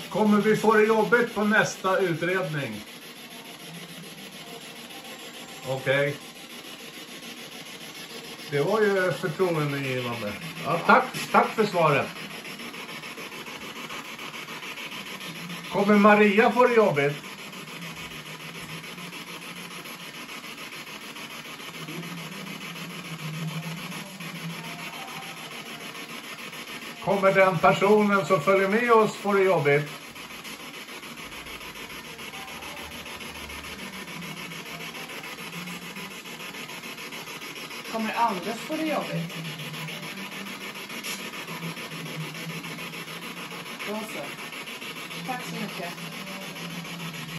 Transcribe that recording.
Kommer vi få det jobbigt på nästa utredning? Okej. Det var ju förtroendegivande. Ja, tack för svaret. Kommer Maria få det jobbigt? Kommer den personen som följer med oss få det jobbigt? Kommer Anders få det jobbigt? Då så. Tack så mycket.